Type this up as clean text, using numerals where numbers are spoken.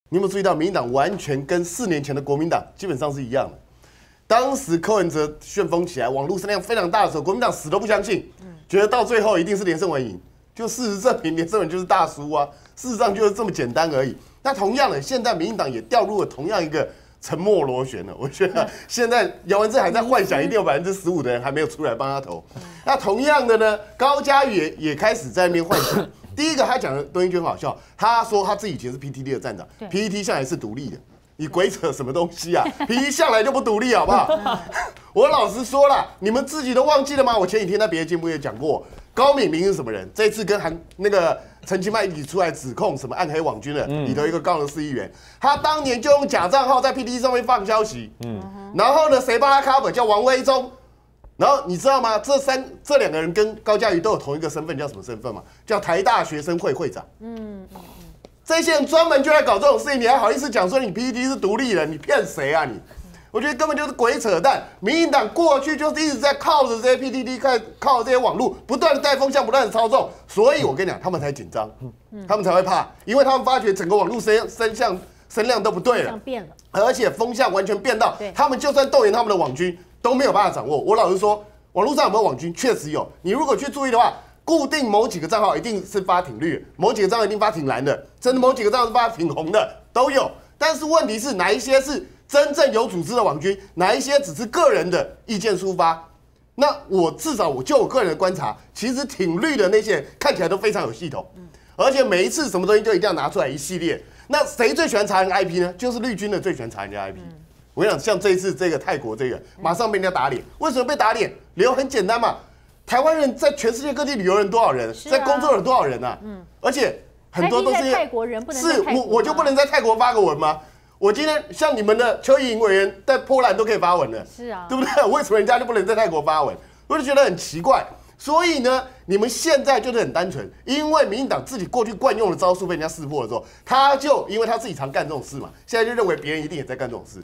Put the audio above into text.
你有没有注意到，民进党完全跟4年前的国民党基本上是一样的？当时柯文哲旋风起来，网络声量非常大的时候，国民党死都不相信，觉得到最后一定是连胜文赢。就事实证明，连胜文就是大输啊！事实上就是这么简单而已。那同样的，现在民进党也掉入了同样一个沉默螺旋了。我觉得现在姚文智还在幻想，一定有15%的人还没有出来帮他投。那同样的呢，高嘉瑜也开始在那边幻想。第一个，他讲的东西就很好笑。他说他自己以前是 PTT 的站长，PTT 向来是独立的。你鬼扯什么东西啊？PTT 向来就不独立，好不好？我老实说了，你们自己都忘记了吗？我前几天在别的节目也讲过，高敏明是什么人？这次跟那个陈其迈一起出来指控什么暗黑网军的，里头一个高雄市议员，他当年就用假账号在 PTT 上面放消息，然后呢，谁帮他 cover？叫王威忠。然后你知道吗？这两个人跟高嘉瑜都有同一个身份，叫什么身份吗？叫台大学生会会长。这些人专门就在搞这种事情，你还好意思讲说你 PTT 是独立人？你骗谁啊你？我觉得根本就是鬼扯淡。民进党过去就是一直在靠着这些 PTT， 靠着这些网络，不断的带风向，不断的操纵。所以我跟你讲，他们才紧张，他们才会怕，因为他们发觉整个网络声量都不对了，变了，而且风向完全变到，他们就算动员他们的网军都没有办法掌握。我老实说，网络上有没有网军？确实有。你如果去注意的话，固定某几个账号一定是发挺绿，某几个账号一定发挺蓝的，甚至某几个账号是发挺红的，都有。但是问题是，哪一些是真正有组织的网军，哪一些只是个人的意见抒发？那至少就我个人的观察，其实挺绿的那些看起来都非常有系统，而且每一次什么东西就一定要拿出来一系列。那谁最喜欢查人 IP 呢？就是绿军的最喜欢查人家 IP。我跟你讲，像这一次这个泰国这个，马上被人家打脸。为什么被打脸？理由很简单嘛，台湾人在全世界各地旅游人多少人，在工作人多少人啊？而且很多都是泰国人，不能是我就不能在泰国发个文吗？我今天像你们的邱怡莹委员在波兰都可以发文了， 是啊， 对不对？为什么人家就不能在泰国发文？我就觉得很奇怪。所以呢，你们现在就是很单纯，因为民进党自己过去惯用的招数被人家识破了之后，他就因为他自己常干这种事嘛，现在就认为别人一定也在干这种事。